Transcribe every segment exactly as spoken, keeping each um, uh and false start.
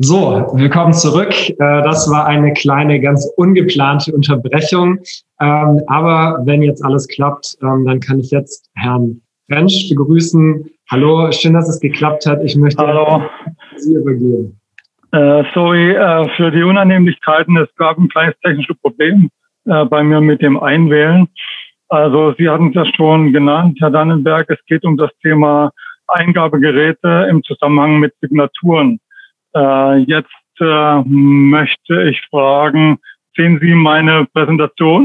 So, willkommen zurück. Das war eine kleine, ganz ungeplante Unterbrechung. Aber wenn jetzt alles klappt, dann kann ich jetzt Herrn Rentsch begrüßen. Hallo, schön, dass es geklappt hat. Ich möchte Hallo. Sie übergeben. Äh, sorry äh, für die Unannehmlichkeiten. Es gab ein kleines technisches Problem äh, bei mir mit dem Einwählen. Also Sie hatten es ja schon genannt, Herr Dannenberg. Es geht um das Thema Eingabegeräte im Zusammenhang mit Signaturen. Äh, jetzt äh, möchte ich fragen, sehen Sie meine Präsentation?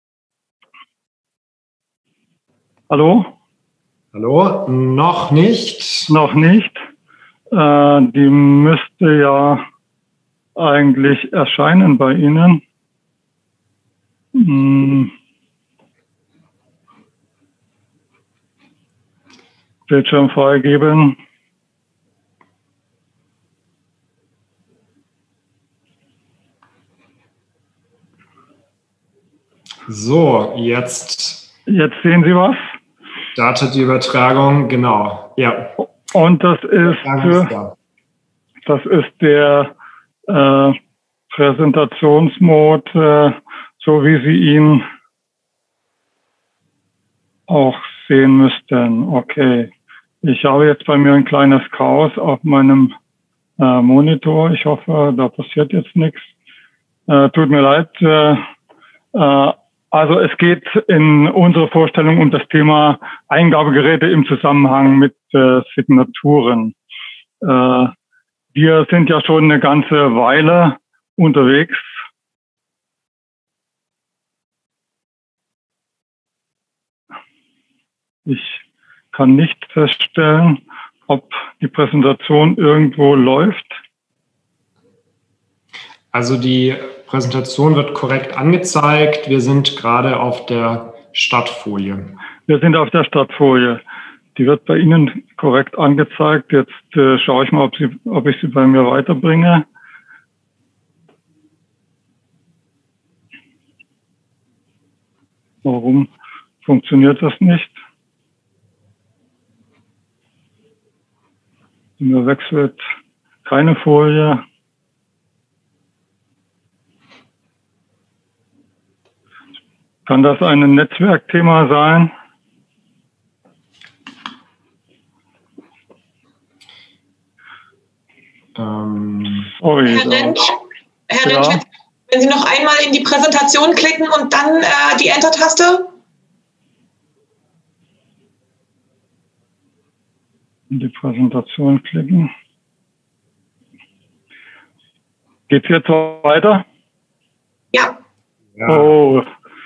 Hallo? Hallo? Noch nicht. Noch nicht. Äh, die müsste ja eigentlich erscheinen bei Ihnen. Hm. Bildschirm freigeben. So, jetzt. Jetzt sehen Sie was? Startet die Übertragung, genau. Ja. Und das ist, da. das ist der äh, Präsentationsmode, äh, so wie Sie ihn auch sehen müssten. Okay. Ich habe jetzt bei mir ein kleines Chaos auf meinem äh, Monitor. Ich hoffe, da passiert jetzt nichts. Äh, tut mir leid. Äh, äh, also es geht in unserer Vorstellung um das Thema Eingabegeräte im Zusammenhang mit äh, Signaturen. Äh, wir sind ja schon eine ganze Weile unterwegs. Ich kann nicht feststellen, ob die Präsentation irgendwo läuft. Also die Präsentation wird korrekt angezeigt. Wir sind gerade auf der Startfolie. Wir sind auf der Startfolie. Die wird bei Ihnen korrekt angezeigt. Jetzt äh, schaue ich mal, ob, sie, ob ich sie bei mir weiterbringe. Warum funktioniert das nicht? Mir wechselt keine Folie. Kann das ein Netzwerkthema sein? Ähm, Sorry, Herr Rentsch, Herr ja. Rentsch, wenn Sie noch einmal in die Präsentation klicken und dann äh, die Enter-Taste. In die Präsentation klicken. Geht es jetzt weiter? Ja. ja. Oh.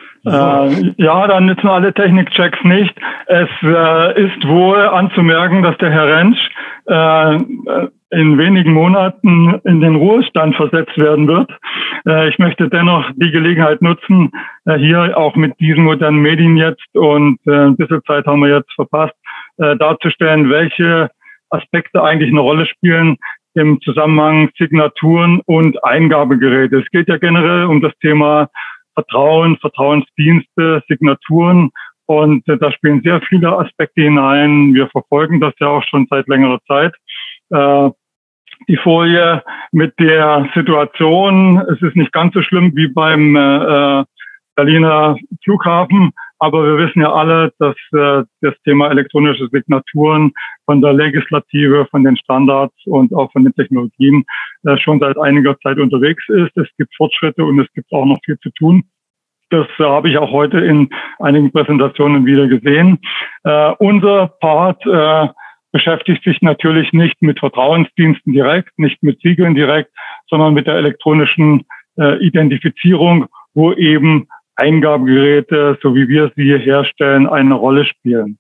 Äh, ja, dann nützen alle Technikchecks nicht. Es äh, ist wohl anzumerken, dass der Herr Rentsch äh, in wenigen Monaten in den Ruhestand versetzt werden wird. Äh, ich möchte dennoch die Gelegenheit nutzen, äh, hier auch mit diesen modernen Medien jetzt und äh, ein bisschen Zeit haben wir jetzt verpasst, äh, darzustellen, welche Aspekte eigentlich eine Rolle spielen im Zusammenhang Signaturen und Eingabegeräte. Es geht ja generell um das Thema Vertrauen, Vertrauensdienste, Signaturen und äh, da spielen sehr viele Aspekte hinein. Wir verfolgen das ja auch schon seit längerer Zeit. Äh, die Folie mit der Situation, es ist nicht ganz so schlimm wie beim äh, Berliner Flughafen, aber wir wissen ja alle, dass äh, das Thema elektronische Signaturen von der Legislative, von den Standards und auch von den Technologien äh, schon seit einiger Zeit unterwegs ist. Es gibt Fortschritte und es gibt auch noch viel zu tun. Das äh, habe ich auch heute in einigen Präsentationen wieder gesehen. Äh, unser Part äh, beschäftigt sich natürlich nicht mit Vertrauensdiensten direkt, nicht mit Siegeln direkt, sondern mit der elektronischen äh, Identifizierung, wo eben Eingabegeräte, so wie wir sie herstellen, eine Rolle spielen.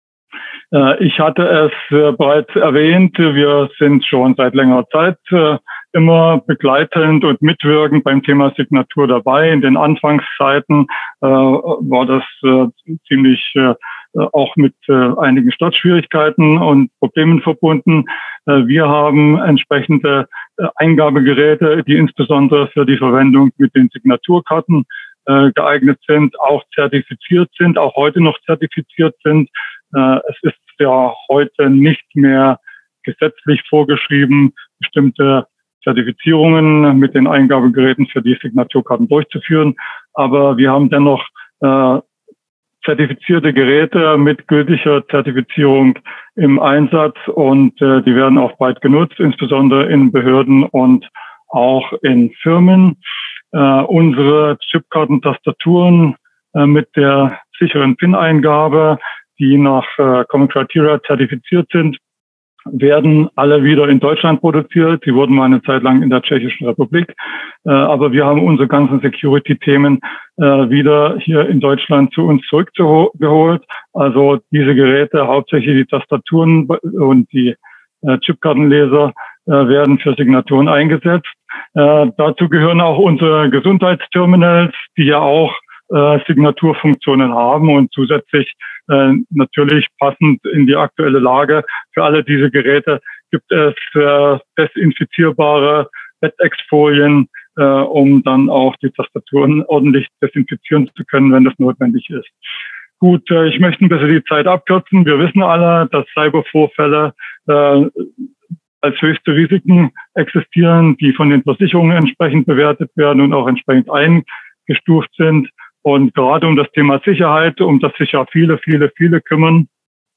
Äh, ich hatte es äh, bereits erwähnt, wir sind schon seit längerer Zeit äh, immer begleitend und mitwirkend beim Thema Signatur dabei. In den Anfangszeiten äh, war das äh, ziemlich äh, auch mit äh, einigen Startschwierigkeiten und Problemen verbunden. Äh, wir haben entsprechende äh, Eingabegeräte, die insbesondere für die Verwendung mit den Signaturkarten äh, geeignet sind, auch zertifiziert sind, auch heute noch zertifiziert sind. Äh, es ist ja heute nicht mehr gesetzlich vorgeschrieben, bestimmte Zertifizierungen mit den Eingabegeräten für die Signaturkarten durchzuführen. Aber wir haben dennoch äh, zertifizierte Geräte mit gültiger Zertifizierung im Einsatz und äh, die werden auch breit genutzt, insbesondere in Behörden und auch in Firmen. Äh, unsere Chipkartentastaturen äh, mit der sicheren PIN-Eingabe, die nach äh, Common Criteria zertifiziert sind, werden alle wieder in Deutschland produziert. Sie wurden mal eine Zeit lang in der Tschechischen Republik. Äh, aber wir haben unsere ganzen Security-Themen äh, wieder hier in Deutschland zu uns zurückgeholt. Also diese Geräte, hauptsächlich die Tastaturen und die äh, Chipkartenleser, äh, werden für Signaturen eingesetzt. Äh, dazu gehören auch unsere Gesundheitsterminals, die ja auch äh, Signaturfunktionen haben und zusätzlich äh, natürlich passend in die aktuelle Lage für alle diese Geräte gibt es äh, desinfizierbare Bettexfolien, äh, um dann auch die Tastaturen ordentlich desinfizieren zu können, wenn das notwendig ist. Gut, äh, ich möchte ein bisschen die Zeit abkürzen. Wir wissen alle, dass Cybervorfälle äh, als höchste Risiken existieren, die von den Versicherungen entsprechend bewertet werden und auch entsprechend eingestuft sind. Und gerade um das Thema Sicherheit, um das sich ja viele, viele, viele kümmern,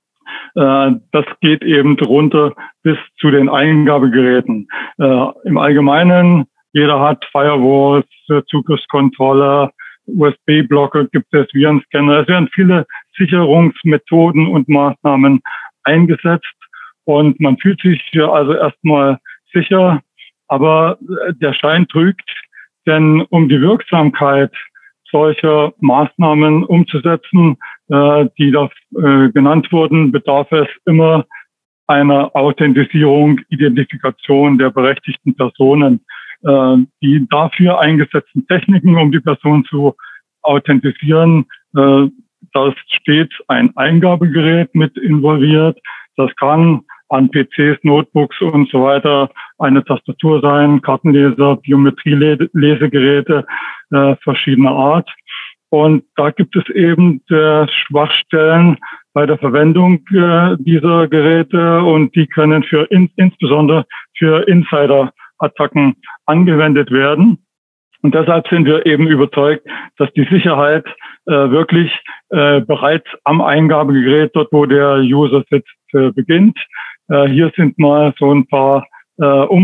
äh, das geht eben runter bis zu den Eingabegeräten. Äh, im Allgemeinen, jeder hat Firewalls, Zugriffskontrolle, U S B-Blocker gibt es, Virenscanner. Es werden viele Sicherungsmethoden und Maßnahmen eingesetzt. Und man fühlt sich also erstmal sicher, aber der Schein trügt, denn um die Wirksamkeit solcher Maßnahmen umzusetzen, äh, die da äh, genannt wurden, bedarf es immer einer Authentisierung, Identifikation der berechtigten Personen. Äh, die dafür eingesetzten Techniken, um die Person zu authentisieren, äh, da steht ein Eingabegerät mit involviert. Das kann an P Cs, Notebooks und so weiter eine Tastatur sein, Kartenleser, Biometrielesegeräte äh, verschiedener Art. Und da gibt es eben äh, Schwachstellen bei der Verwendung äh, dieser Geräte und die können für in, insbesondere für Insider-Attacken angewendet werden. Und deshalb sind wir eben überzeugt, dass die Sicherheit äh, wirklich äh, bereits am Eingabegerät, dort wo der User sitzt, äh, beginnt. Äh, hier sind mal so ein paar äh,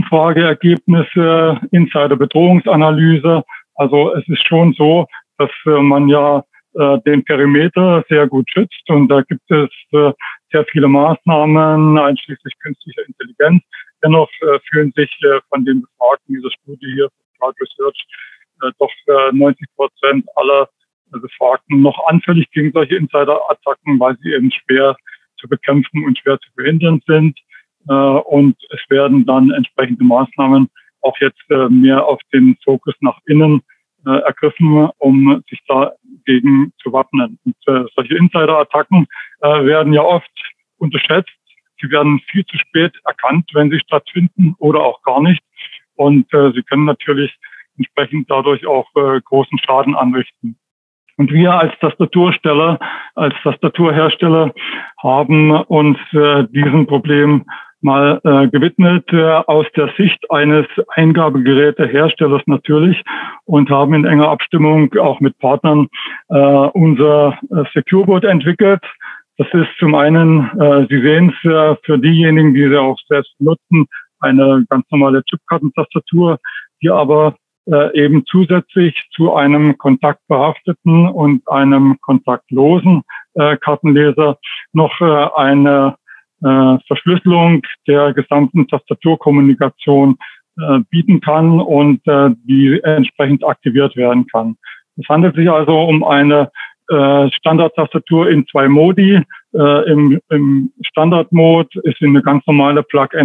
Umfrageergebnisse, Insider-Bedrohungsanalyse. Also es ist schon so, dass äh, man ja äh, den Perimeter sehr gut schützt und da gibt es äh, sehr viele Maßnahmen, einschließlich künstlicher Intelligenz. Dennoch äh, fühlen sich äh, von den Befragten dieser Studie hier Cloud Research äh, doch äh, neunzig Prozent aller äh, Befragten noch anfällig gegen solche Insider-Attacken, weil sie eben schwer zu bekämpfen und schwer zu verhindern sind. Äh, und es werden dann entsprechende Maßnahmen auch jetzt äh, mehr auf den Fokus nach innen äh, ergriffen, um sich dagegen zu wappnen. Und äh, solche Insider-Attacken äh, werden ja oft unterschätzt. Sie werden viel zu spät erkannt, wenn sie stattfinden oder auch gar nicht. Und äh, sie können natürlich entsprechend dadurch auch äh, großen Schaden anrichten. Und wir als Tastatursteller, als Tastaturhersteller haben uns äh, diesem Problem mal äh, gewidmet, äh, aus der Sicht eines Eingabegeräteherstellers natürlich, und haben in enger Abstimmung auch mit Partnern äh, unser äh, SecureBoard entwickelt. Das ist zum einen, äh, Sie sehen es äh, für diejenigen, die sie auch selbst nutzen, eine ganz normale Chipkartentastatur, die aber äh, eben zusätzlich zu einem kontaktbehafteten und einem kontaktlosen äh, Kartenleser noch äh, eine äh, Verschlüsselung der gesamten Tastaturkommunikation äh, bieten kann und äh, die entsprechend aktiviert werden kann. Es handelt sich also um eine äh, Standardtastatur in zwei Modi. Äh, im, im Standardmode ist eine ganz normale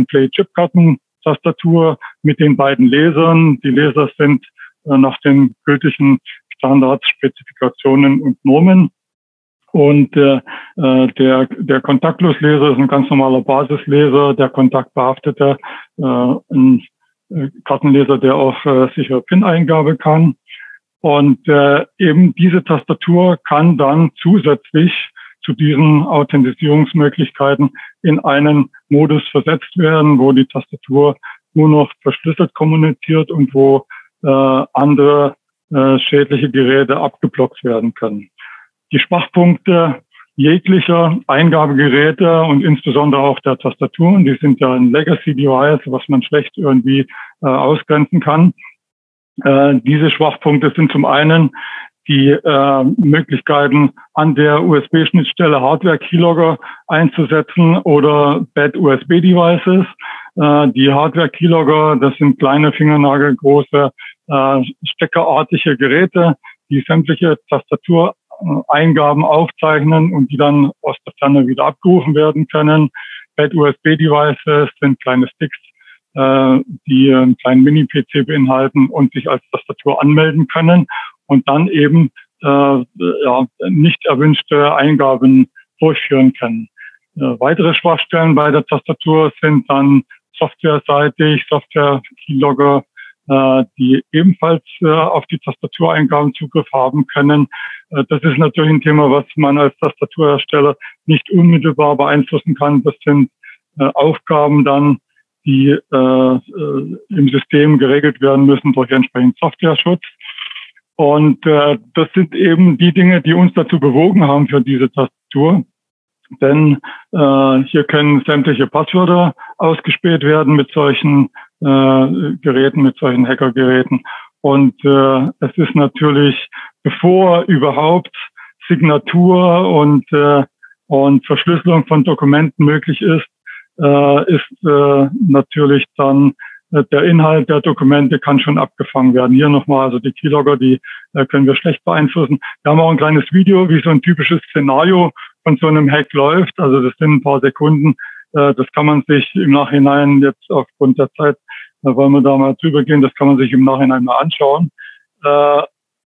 Plug-and-Play-Chipkartentastatur mit den beiden Lesern. Die Leser sind äh, nach den gültigen Standards, Spezifikationen und Normen. Und äh, der, der Kontaktlosleser ist ein ganz normaler Basisleser, der kontaktbehaftete äh, ein Kartenleser, der auch äh, sichere PIN-Eingabe kann. Und äh, eben diese Tastatur kann dann zusätzlich zu diesen Authentisierungsmöglichkeiten in einen Modus versetzt werden, wo die Tastatur nur noch verschlüsselt kommuniziert und wo äh, andere äh, schädliche Geräte abgeblockt werden können. Die Schwachpunkte jeglicher Eingabegeräte und insbesondere auch der Tastaturen, die sind ja ein Legacy-Device, was man schlecht irgendwie äh, ausgrenzen kann. Äh, diese Schwachpunkte sind zum einen die äh, Möglichkeiten, an der U S B-Schnittstelle Hardware-Keylogger einzusetzen oder Bad-U S B-Devices. Äh, die Hardware-Keylogger, das sind kleine fingernagelgroße äh, steckerartige Geräte, die sämtliche Tastatureingaben aufzeichnen und die dann aus der Ferne wieder abgerufen werden können. Bad-U S B-Devices sind kleine Sticks, äh, die einen kleinen Mini-P C beinhalten und sich als Tastatur anmelden können und dann eben äh, ja, nicht erwünschte Eingaben durchführen können. Äh, weitere Schwachstellen bei der Tastatur sind dann softwareseitig, Software-Keylogger, äh, die ebenfalls äh, auf die Tastatureingaben Zugriff haben können. Äh, das ist natürlich ein Thema, was man als Tastaturhersteller nicht unmittelbar beeinflussen kann. Das sind äh, Aufgaben dann, die äh, äh, im System geregelt werden müssen durch entsprechenden Softwareschutz. Und äh, das sind eben die Dinge, die uns dazu bewogen haben für diese Tastatur. Denn äh, hier können sämtliche Passwörter ausgespäht werden mit solchen äh, Geräten, mit solchen Hackergeräten. Und äh, es ist natürlich, bevor überhaupt Signatur und, äh, und Verschlüsselung von Dokumenten möglich ist, äh, ist äh, natürlich dann der Inhalt der Dokumente kann schon abgefangen werden. Hier nochmal, also die Keylogger, die äh, können wir schlecht beeinflussen. Wir haben auch ein kleines Video, wie so ein typisches Szenario von so einem Hack läuft. Also das sind ein paar Sekunden. Äh, das kann man sich im Nachhinein jetzt aufgrund der Zeit, äh, wollen wir da mal drüber gehen, das kann man sich im Nachhinein mal anschauen. Äh,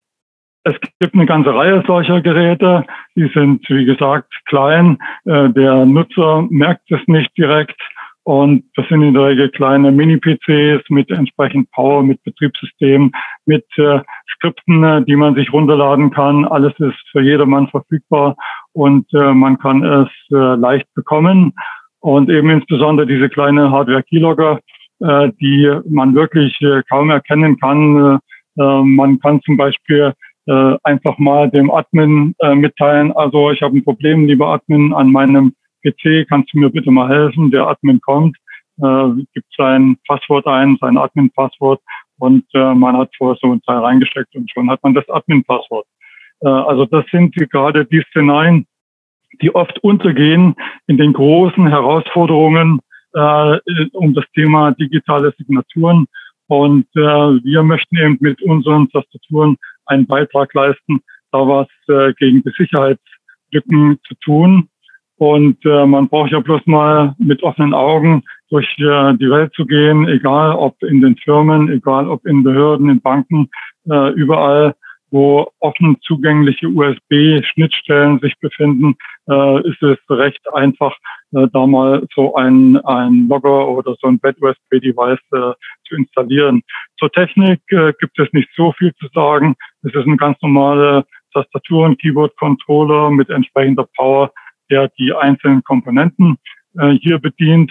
es gibt eine ganze Reihe solcher Geräte. Die sind, wie gesagt, klein. Äh, der Nutzer merkt es nicht direkt. Und das sind in der Regel kleine Mini-P Cs mit entsprechend Power, mit Betriebssystemen, mit äh, Skripten, äh, die man sich runterladen kann. Alles ist für jedermann verfügbar und äh, man kann es äh, leicht bekommen. Und eben insbesondere diese kleine Hardware-Keylogger, äh, die man wirklich äh, kaum erkennen kann. Äh, man kann zum Beispiel äh, einfach mal dem Admin äh, mitteilen, also ich habe ein Problem, lieber Admin, an meinem P C, kannst du mir bitte mal helfen? Der Admin kommt, äh, gibt sein Passwort ein, sein Admin-Passwort und äh, man hat vorher so ein Teil reingesteckt und schon hat man das Admin-Passwort. Äh, also das sind die, gerade die Szenarien, die oft untergehen in den großen Herausforderungen äh, um das Thema digitale Signaturen. Und äh, wir möchten eben mit unseren Tastaturen einen Beitrag leisten, da was äh, gegen die Sicherheitslücken zu tun. Und äh, man braucht ja bloß mal mit offenen Augen durch äh, die Welt zu gehen, egal ob in den Firmen, egal ob in Behörden, in Banken, äh, überall, wo offen zugängliche U S B-Schnittstellen sich befinden, äh, ist es recht einfach, äh, da mal so ein, ein Logger oder so ein Bad-U S B-Device äh, zu installieren. Zur Technik äh, gibt es nicht so viel zu sagen. Es ist ein ganz normaler Tastatur- und Keyboard-Controller mit entsprechender Power, der die einzelnen Komponenten äh, hier bedient.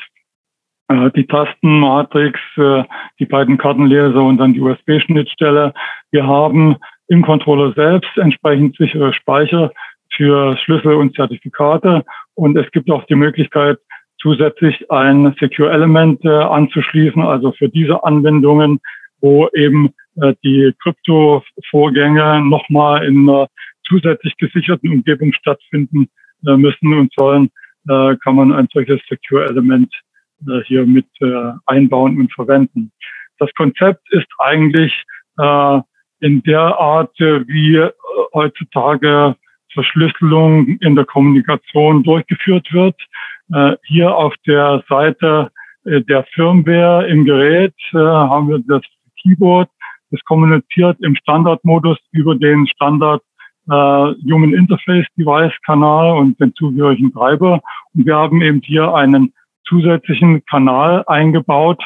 Äh, die Tasten, Matrix, äh, die beiden Kartenleser und dann die U S B-Schnittstelle. Wir haben im Controller selbst entsprechend sichere Speicher für Schlüssel und Zertifikate. Und es gibt auch die Möglichkeit, zusätzlich ein Secure Element äh, anzuschließen, also für diese Anwendungen, wo eben äh, die Krypto-Vorgänge nochmal in einer zusätzlich gesicherten Umgebung stattfinden müssen und sollen, äh, kann man ein solches Secure-Element äh, hier mit äh, einbauen und verwenden. Das Konzept ist eigentlich äh, in der Art, äh, wie äh, heutzutage Verschlüsselung in der Kommunikation durchgeführt wird. Äh, hier auf der Seite äh, der Firmware im Gerät äh, haben wir das Keyboard. Das kommuniziert im Standardmodus über den Standard Uh, Human Interface Device Kanal und den zugehörigen Treiber. Und wir haben eben hier einen zusätzlichen Kanal eingebaut,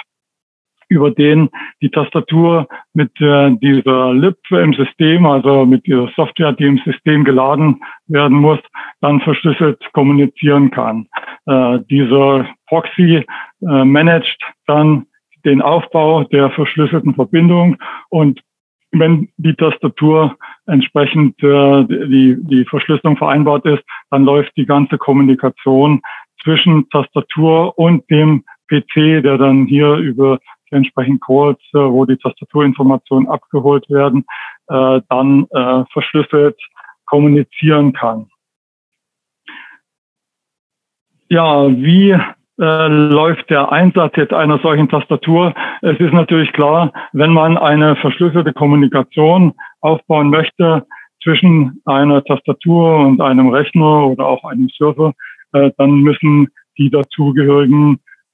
über den die Tastatur mit äh, dieser Lib im System, also mit dieser Software, die im System geladen werden muss, dann verschlüsselt kommunizieren kann. Äh, dieser Proxy äh, managt dann die den Aufbau der verschlüsselten Verbindung. Und wenn die Tastatur entsprechend äh, die, die Verschlüsselung vereinbart ist, dann läuft die ganze Kommunikation zwischen Tastatur und dem P C, der dann hier über die entsprechenden Calls, äh, wo die Tastaturinformationen abgeholt werden, äh, dann äh, verschlüsselt kommunizieren kann. Ja, wie äh, läuft der Einsatz jetzt einer solchen Tastatur? Es ist natürlich klar, wenn man eine verschlüsselte Kommunikation aufbauen möchte zwischen einer Tastatur und einem Rechner oder auch einem Server, äh, dann müssen die dazugehörigen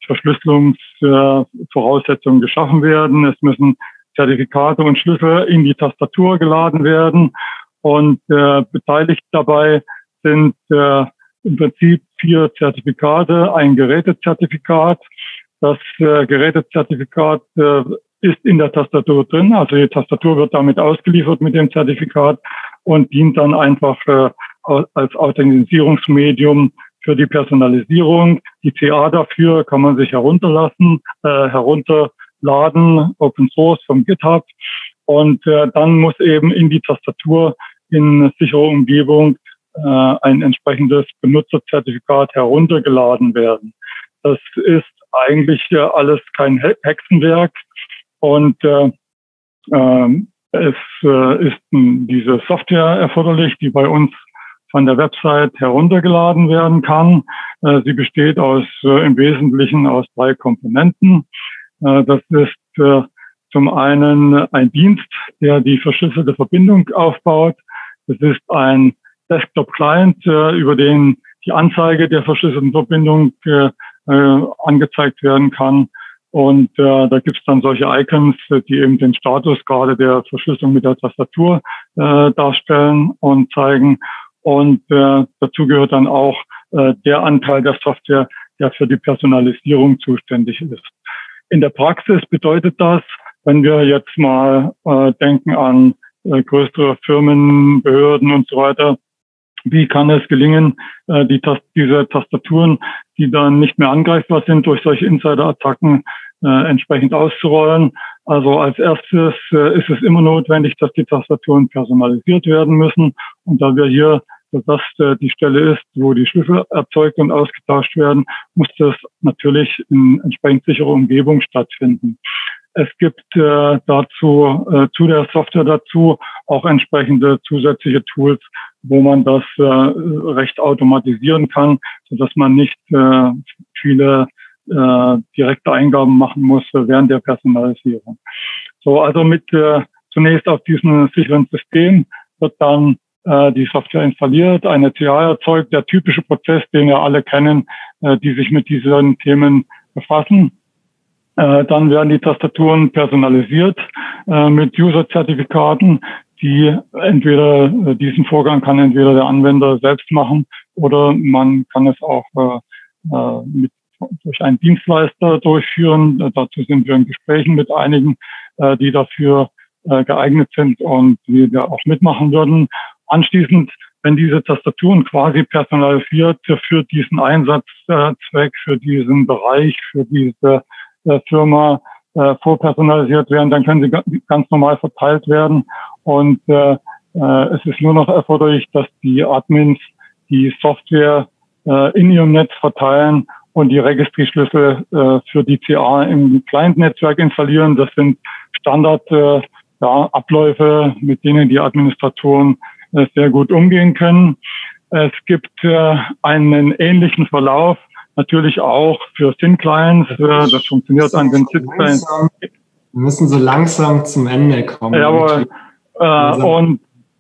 Verschlüsselungsvoraussetzungen äh, geschaffen werden. Es müssen Zertifikate und Schlüssel in die Tastatur geladen werden. Und äh, beteiligt dabei sind äh, im Prinzip vier Zertifikate, ein Gerätezertifikat. Das äh, Gerätezertifikat äh, ist in der Tastatur drin, also die Tastatur wird damit ausgeliefert mit dem Zertifikat und dient dann einfach äh, als Authentisierungsmedium für die Personalisierung. Die C A dafür kann man sich herunterlassen, äh, herunterladen, Open Source vom GitHub. Und äh, dann muss eben in die Tastatur in sicherer Umgebung äh, ein entsprechendes Benutzerzertifikat heruntergeladen werden. Das ist eigentlich äh, alles kein Hexenwerk und äh, äh, es äh, ist n, diese Software erforderlich, die bei uns von der Website heruntergeladen werden kann. Äh, sie besteht aus äh, im Wesentlichen aus drei Komponenten. Äh, das ist äh, zum einen ein Dienst, der die verschlüsselte Verbindung aufbaut. Das ist ein Desktop-Client, äh, über den die Anzeige der verschlüsselten Verbindung äh, äh, angezeigt werden kann. Und äh, da gibt es dann solche Icons, die eben den Status gerade der Verschlüsselung mit der Tastatur äh, darstellen und zeigen. Und äh, dazu gehört dann auch äh, der Anteil der Software, der für die Personalisierung zuständig ist. In der Praxis bedeutet das, wenn wir jetzt mal äh, denken an äh, größere Firmen, Behörden und so weiter, wie kann es gelingen, äh, die Tast diese Tastaturen, die dann nicht mehr angreifbar sind durch solche Insider-Attacken, äh, entsprechend auszurollen? Also als erstes äh, ist es immer notwendig, dass die Tastaturen personalisiert werden müssen. Und da wir hier, dass das äh, die Stelle ist, wo die Schlüssel erzeugt und ausgetauscht werden, muss das natürlich in entsprechend sicherer Umgebung stattfinden. Es gibt äh, dazu, äh, zu der Software dazu auch entsprechende zusätzliche Tools, wo man das äh, recht automatisieren kann, sodass man nicht äh, viele äh, direkte Eingaben machen muss während der Personalisierung. So, also mit äh, zunächst auf diesem sicheren System wird dann äh, die Software installiert, eine C A erzeugt, der typische Prozess, den wir alle kennen, äh, die sich mit diesen Themen befassen. Äh, dann werden die Tastaturen personalisiert äh, mit User-Zertifikaten, die entweder äh, diesen Vorgang kann entweder der Anwender selbst machen oder man kann es auch äh, äh, mit, durch einen Dienstleister durchführen. Äh, dazu sind wir in Gesprächen mit einigen, äh, die dafür äh, geeignet sind und die wir auch mitmachen würden. Anschließend, wenn diese Tastaturen quasi personalisiert für diesen Einsatzzweck, für diesen Bereich, für diese Firma äh, vorpersonalisiert werden, dann können sie ganz normal verteilt werden. Und äh, äh, es ist nur noch erforderlich, dass die Admins die Software äh, in ihrem Netz verteilen und die Registry-Schlüssel äh, für die C A im Client-Netzwerk installieren. Das sind Standard äh, ja, Abläufe, mit denen die Administratoren äh, sehr gut umgehen können. Es gibt äh, einen ähnlichen Verlauf natürlich auch für Thin-Clients. Das funktioniert an den Thin-Clients. Wir müssen so langsam zum Ende kommen. Jawohl. Äh, und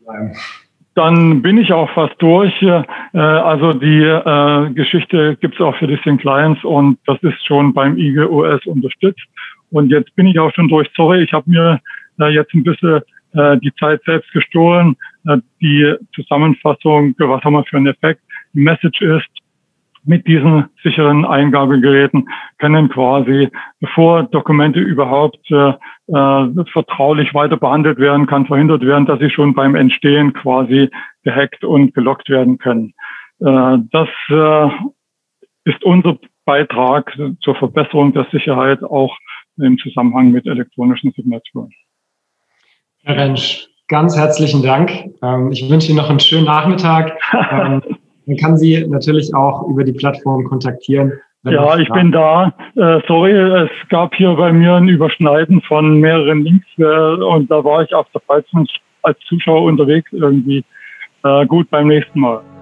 dann bin ich auch fast durch. Äh, also die äh, Geschichte gibt es auch für die Thin-Clients und das ist schon beim I G O S unterstützt. Und jetzt bin ich auch schon durch. Sorry, ich habe mir äh, jetzt ein bisschen äh, die Zeit selbst gestohlen. Äh, die Zusammenfassung, was haben wir für einen Effekt? Die Message ist, mit diesen sicheren Eingabegeräten können quasi, bevor Dokumente überhaupt äh, äh, vertraulich weiter behandelt werden kann, verhindert werden, dass sie schon beim Entstehen quasi gehackt und gelockt werden können. Äh, das äh, ist unser Beitrag zur Verbesserung der Sicherheit auch im Zusammenhang mit elektronischen Signaturen. Herr Rentsch, ganz herzlichen Dank. Ich wünsche Ihnen noch einen schönen Nachmittag. Man kann Sie natürlich auch über die Plattform kontaktieren. Ja, ich bin da. Äh, sorry, es gab hier bei mir ein Überschneiden von mehreren Links äh, und da war ich auf der Freizeit als Zuschauer unterwegs irgendwie. Äh, gut, beim nächsten Mal.